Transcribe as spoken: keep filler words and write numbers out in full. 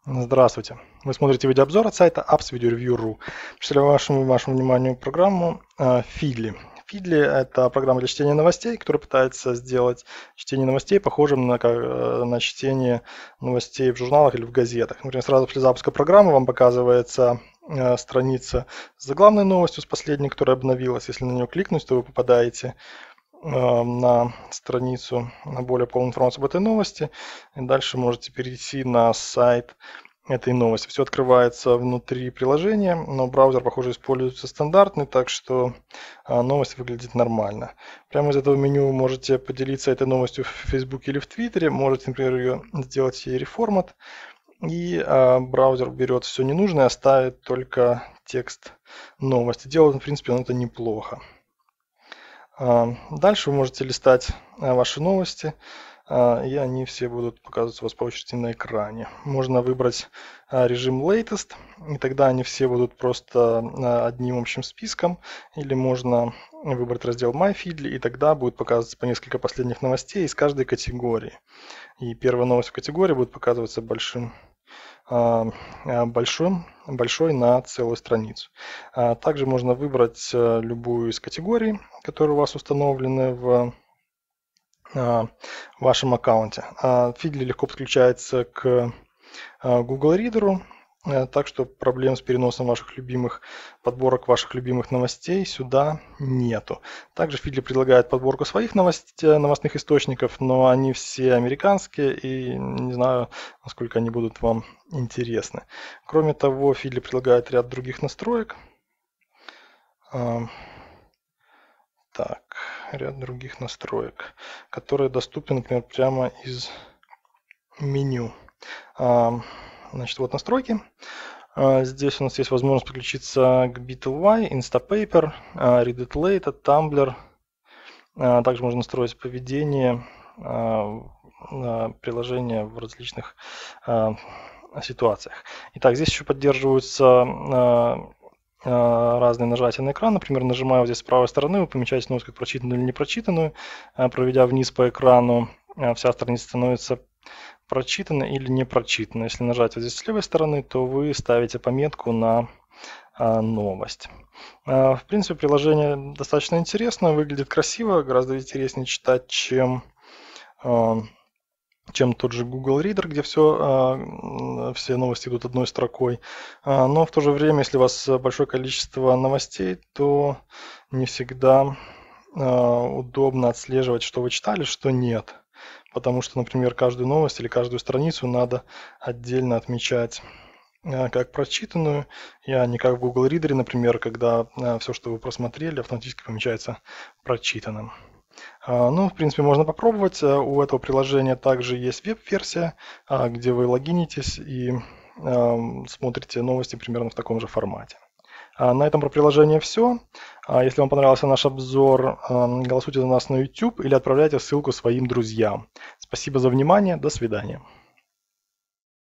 Здравствуйте! Вы смотрите видеообзор от сайта apps video review точка ru. Представляю вашему, вашему вниманию программу э, Feedly. Feedly– это программа для чтения новостей, которая пытается сделать чтение новостей похожим на, на чтение новостей в журналах или в газетах. Например, сразу после запуска программы вам показывается э, страница с заглавной новостью, с последней, которая обновилась. Если на нее кликнуть, то вы попадаете на страницу, на более полную информацию об этой новости. И дальше можете перейти на сайт этой новости. Все открывается внутри приложения, но браузер, похоже, используется стандартный, так что новость выглядит нормально. Прямо из этого меню можете поделиться этой новостью в Facebook или в Твиттере. Можете, например, ее сделать ей реформат. И а, браузер берет все ненужное, оставит только текст новости. Делает, в принципе, он это неплохо. Дальше вы можете листать ваши новости, и они все будут показываться у вас по очереди на экране. Можно выбрать режим Latest, и тогда они все будут просто одним общим списком. Или можно выбрать раздел My Feedly, и тогда будет показываться по несколько последних новостей из каждой категории. И первая новость в категории будет показываться большим большой, большой на целую страницу. Также можно выбрать любую из категорий, которые у вас установлены в вашем аккаунте. Feedly легко подключается к Google Reader, так что проблем с переносом ваших любимых подборок, ваших любимых новостей сюда нету. Также Feedly предлагает подборку своих новостей, новостных источников, но они все американские, и не знаю, насколько они будут вам интересны. Кроме того, Feedly предлагает ряд других настроек. Так, ряд других настроек, которые доступны, например, прямо из меню. Значит, вот настройки. Здесь у нас есть возможность подключиться к би ти эл вай, Instapaper, Read It Later, Tumblr. Также можно настроить поведение приложения в различных ситуациях. Итак, здесь еще поддерживаются разные нажатия на экран. Например, нажимая вот здесь с правой стороны, вы помечаете новость как прочитанную или непрочитанную. Проведя вниз по экрану, вся страница становится прочитана или не прочитана. Если нажать вот здесь с левой стороны, то вы ставите пометку на новость. В принципе, приложение достаточно интересно, выглядит красиво, гораздо интереснее читать, чем, чем тот же Google Reader, где все, все новости идут одной строкой. Но в то же время, если у вас большое количество новостей, то не всегда удобно отслеживать, что вы читали, что нет. Потому что, например, каждую новость или каждую страницу надо отдельно отмечать как прочитанную, а не как в Google Reader, например, когда все, что вы просмотрели, автоматически помечается прочитанным. Ну, в принципе, можно попробовать. У этого приложения также есть веб-версия, где вы логинитесь и смотрите новости примерно в таком же формате. На этом про приложение все. Если вам понравился наш обзор, голосуйте за нас на YouTube или отправляйте ссылку своим друзьям. Спасибо за внимание. До свидания.